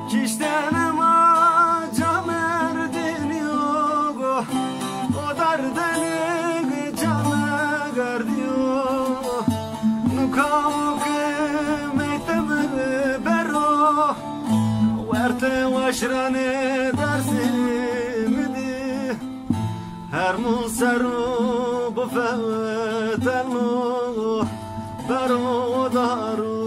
Kiştenim acam erdin yok. O derdeni cana gardiyo. Nukam kıymetimi bero. Verte vaşrane dersimidi. Her museru bu fetenu. Bero daru.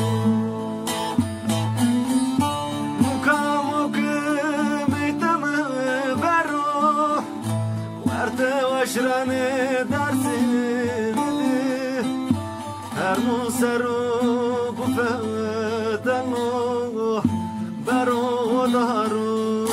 Vaşrane dersimidi. Her museru bu fetenu. Bero daru.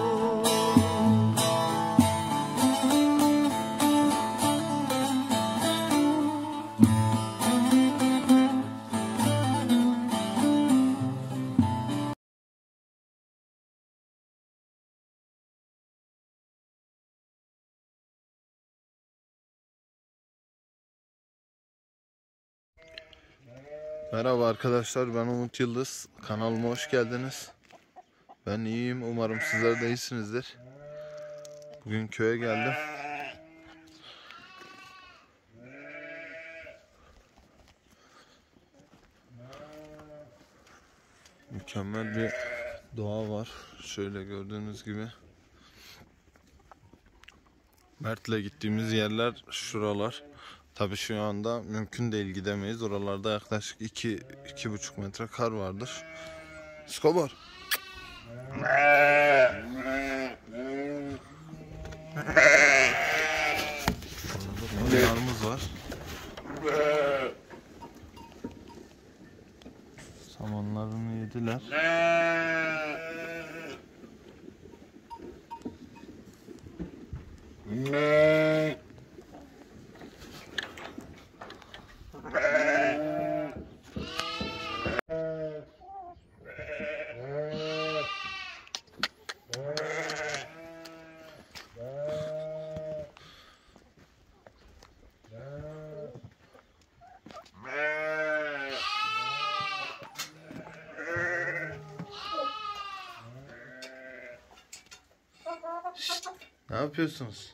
Merhaba arkadaşlar, ben Umut Yıldız. Kanalıma hoş geldiniz. Ben iyiyim, umarım sizler de iyisinizdir. Bugün köye geldim. Mükemmel bir doğa var. Şöyle gördüğünüz gibi. Mert'le gittiğimiz yerler şuralar. Tabii şu anda mümkün değil, gidemeyiz. Oralarda yaklaşık 2-2,5 metre kar vardır. Skobar. Koyunlarımız var. Samanlarını yediler. Ne yapıyorsunuz?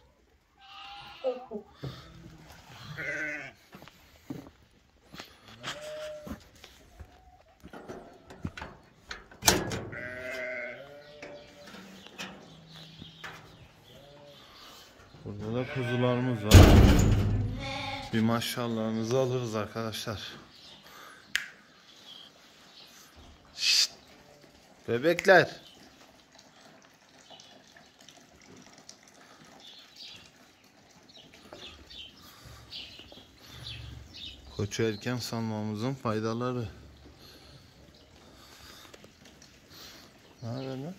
Burada da kuzularımız var. Bir maşallahınızı alırız arkadaşlar. Şşt! Bebekler. Koçu erken salmamızın faydaları. Ne haber lan?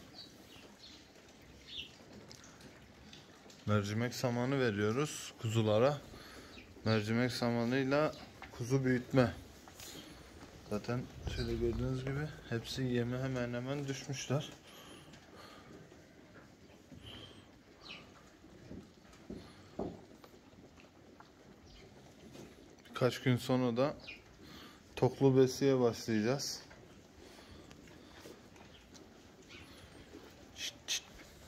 Mercimek samanı veriyoruz kuzulara. Mercimek samanıyla kuzu büyütme. Zaten şöyle gördüğünüz gibi hepsi yeme hemen hemen düşmüşler. Birkaç gün sonra da toklu besiye başlayacağız. Şşt, şşt.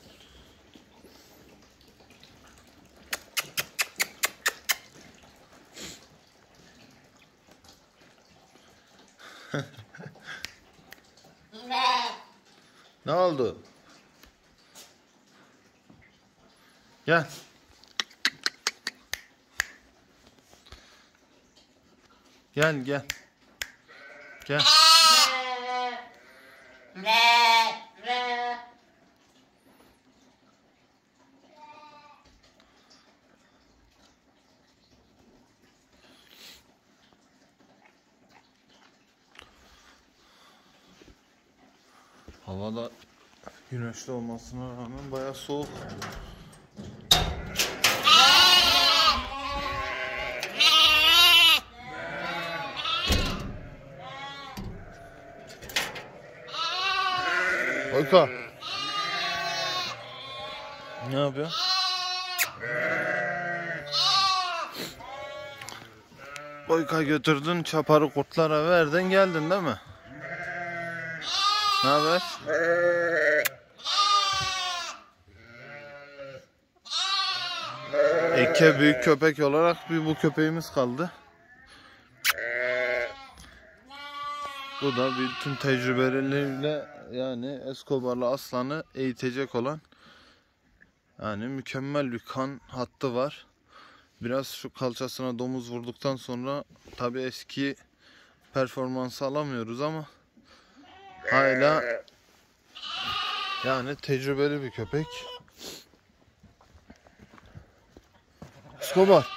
Ne oldu? Gel. Gel gel. Gel. Havada güneşli olmasına rağmen bayağı soğuk. Oyka. Ne yapıyor? Oyka götürdün, çaparı kurtlara verdin, geldin değil mi? Ne haber? İki büyük köpek olarak bir bu köpeğimiz kaldı. Bu da bütün tecrübeleriyle yani Escobar'la aslanı eğitecek olan, yani mükemmel bir kan hattı var. Biraz şu kalçasına domuz vurduktan sonra tabi eski performansı alamıyoruz ama hala yani tecrübeli bir köpek. Escobar.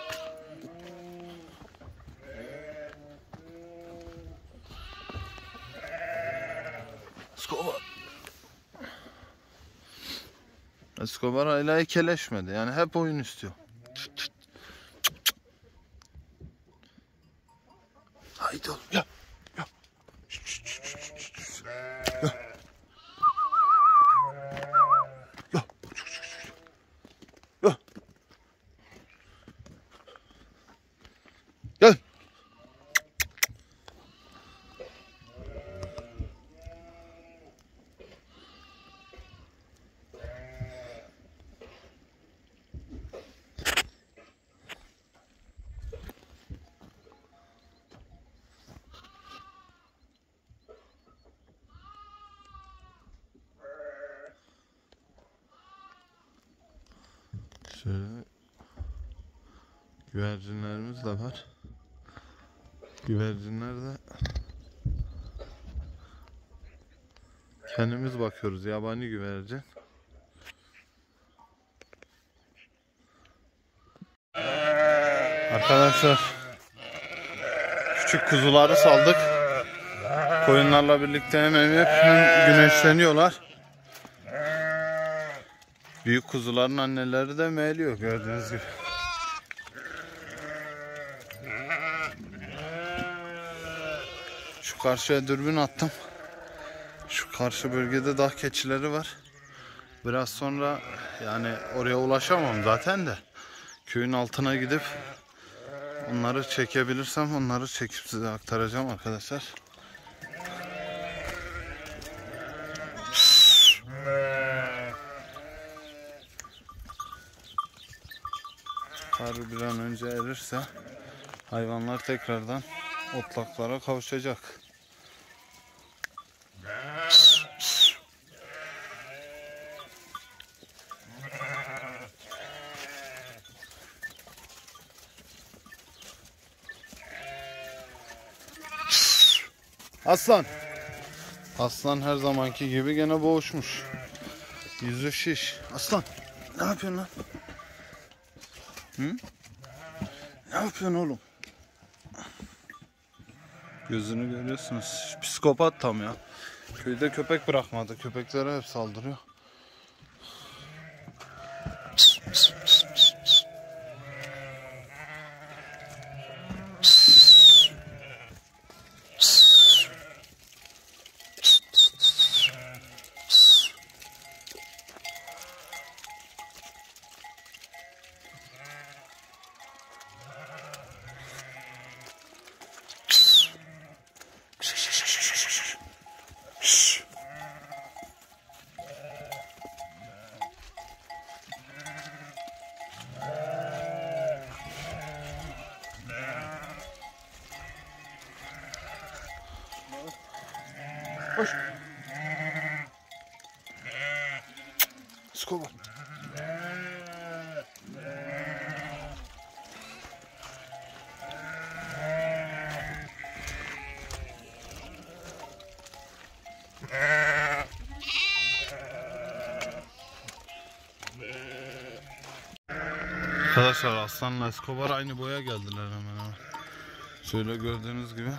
Escobar hala ekeleşmedi. Yani hep oyun istiyor. Haydi oğlum ya. Ya. Ya. Ya. Ya. Gel. Şöyle güvercinlerimiz de var. Güvercinler de kendimiz bakıyoruz, yabani güvercin. Arkadaşlar küçük kuzuları saldık. Koyunlarla birlikte hem emip hem güneşleniyorlar. Büyük kuzuların anneleri de meyliyor gördüğünüz gibi. Şu karşıya dürbün attım. Şu karşı bölgede dağ keçileri var. Biraz sonra yani oraya ulaşamam zaten de. Köyün altına gidip onları çekebilirsem onları çekip size aktaracağım arkadaşlar. Kar bir an önce erirse hayvanlar tekrardan otlaklara kavuşacak. Aslan. Aslan her zamanki gibi gene boğuşmuş. Yüzü şiş. Aslan. Ne yapıyorsun lan? Hı? Ne yapıyorsun oğlum? Gözünü görüyorsunuz. Psikopat tam ya. Köyde köpek bırakmadı. Köpeklere hep saldırıyor. Koş. Escobar. Arkadaşlar Aslan'la Escobar aynı boya geldiler hemen hemen. Şöyle gördüğünüz gibi.